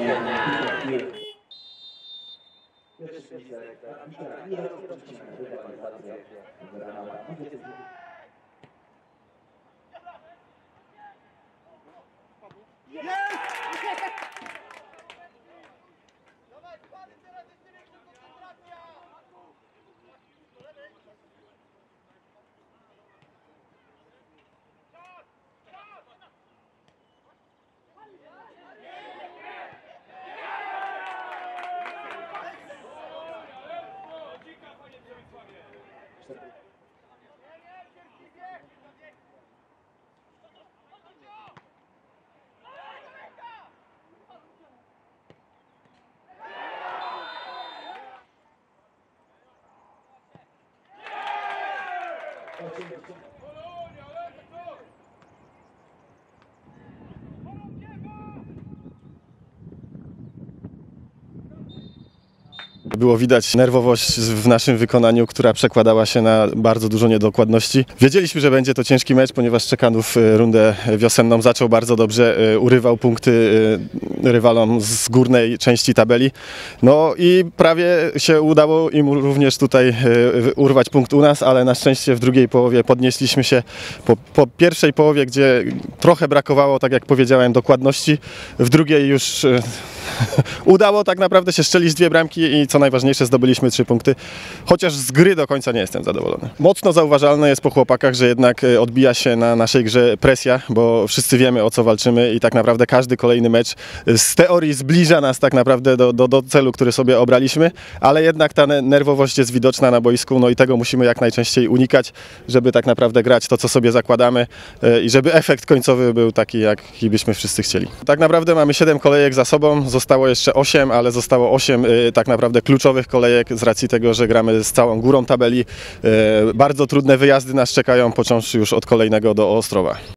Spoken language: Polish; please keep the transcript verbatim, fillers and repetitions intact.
Było widać nerwowość w naszym wykonaniu, która przekładała się na bardzo dużo niedokładności. Wiedzieliśmy, że będzie to ciężki mecz, ponieważ Czekanów rundę wiosenną zaczął bardzo dobrze, urywał punkty rywalom z górnej części tabeli. No i prawie się udało im również tutaj urwać punkt u nas, ale na szczęście w drugiej połowie podnieśliśmy się. Po, po pierwszej połowie, gdzie trochę brakowało, tak jak powiedziałem, dokładności, w drugiej już udało tak naprawdę się strzelić dwie bramki i co najważniejsze zdobyliśmy trzy punkty, chociaż z gry do końca nie jestem zadowolony. Mocno zauważalne jest po chłopakach, że jednak odbija się na naszej grze presja, bo wszyscy wiemy, o co walczymy i tak naprawdę każdy kolejny mecz z teorii zbliża nas tak naprawdę do, do, do celu, który sobie obraliśmy, ale jednak ta nerwowość jest widoczna na boisku, no i tego musimy jak najczęściej unikać, żeby tak naprawdę grać to, co sobie zakładamy i żeby efekt końcowy był taki, jaki byśmy wszyscy chcieli. Tak naprawdę mamy siedem kolejek za sobą, zostało jeszcze osiem, ale zostało osiem tak naprawdę kluczowych kolejek z racji tego, że gramy z całą górą tabeli. Bardzo trudne wyjazdy nas czekają, począwszy już od kolejnego do Ostrowa.